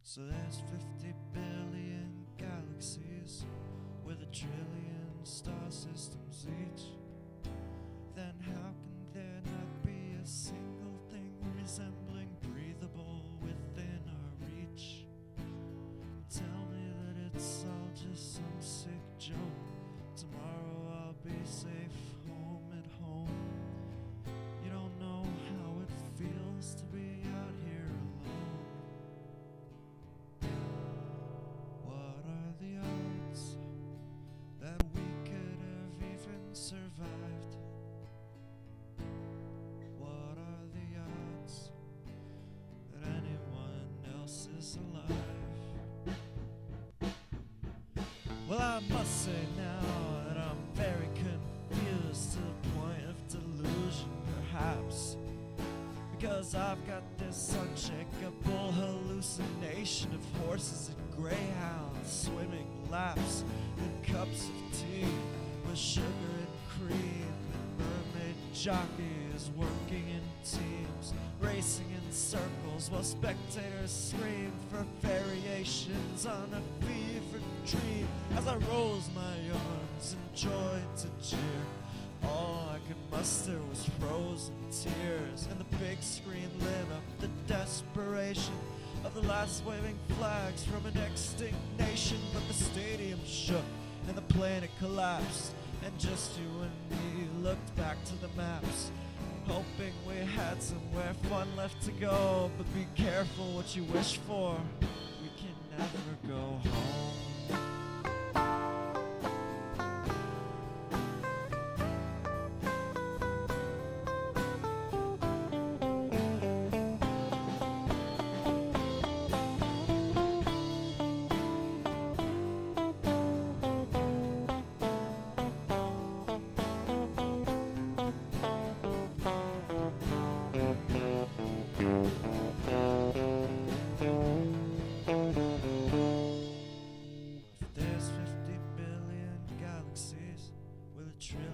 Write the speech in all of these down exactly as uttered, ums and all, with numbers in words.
So there's fifty billion galaxies with a trillion star systems each. Then how can there not be a single thing resembling breathable within our reach? Tell me that it's all just some sick joke. Tomorrow I'll be safe home at home. You don't know how it feels to be out here alone. What are the odds that we could have even survived? What are the odds that anyone else is alive? Well, I must say now that I'm very confused to the point of delusion, perhaps, because I've got this unshakable hallucination of horses and greyhounds swimming laps in cups of tea with sugar and cream, and mermaid jockeys working in teams, racing in circles while spectators scream for variations on a fevered dream. As I rose my arms in joy to cheer, all I could muster was frozen tears, and the big screen lit up the desperation of the last waving flags from an extinct nation. But the stadium shook and the planet collapsed, and just you and me looked back to the maps, hoping we had somewhere fun left to go. But be careful what you wish for, we can never go home.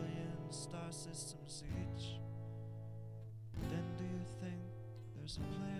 Systems each, then do you think there's a place